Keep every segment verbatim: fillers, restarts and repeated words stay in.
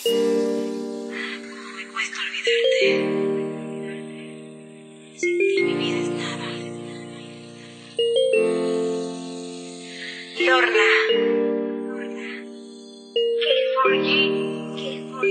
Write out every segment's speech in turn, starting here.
Me cuesta olvidarte. Sin ti mi vida es nada. Lorna. Kill for G. Kill for G.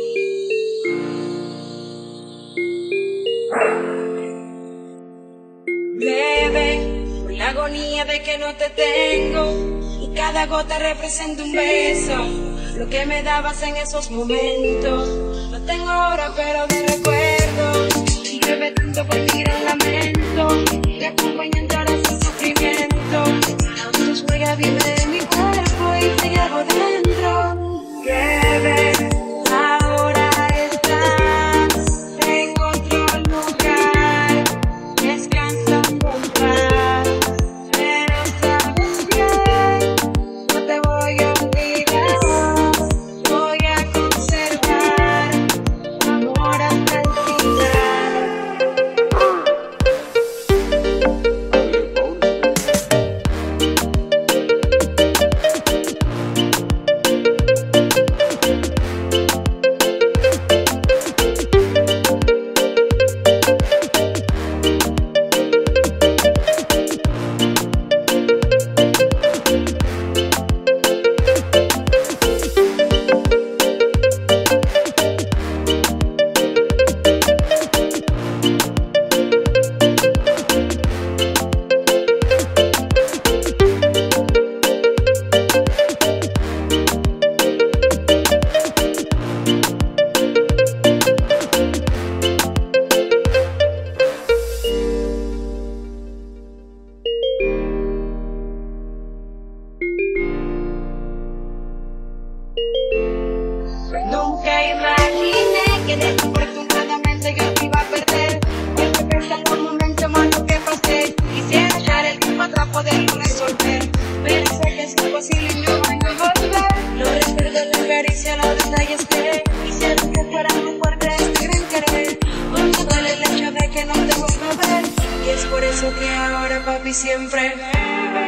Bebe, con la agonía de que no te tengo. Y cada gota representa un beso. Lo que me dabas en esos momentos. Lo tengo ahora pero de recuerdo. Y bebe tanto por mi gran lamento. Y acompañando ahora sin sufrimiento. Tus huellas viven en mi cuerpo y te llevo dentro. Bebe, ahora estás en otro lugar. Descansando en paz. Pero sabes bien, no te voy a olvidar. Voy a conservar tu amor hasta el final. Nunca imaginé que desafortunadamente yo te iba a perder. Hoy me pesa los momentos malos que pasé. Quisiera echar el tiempo atrás, poderlo resolver. Pero sé que es imposible y no van a volver. Los recuerdos, la caricia, los detalles que hicieron que fuera muy fuerte este gran querer. Hoy me duele el hecho de que no te vuelva a ver. Y es por eso que ahora papi siempre bebe.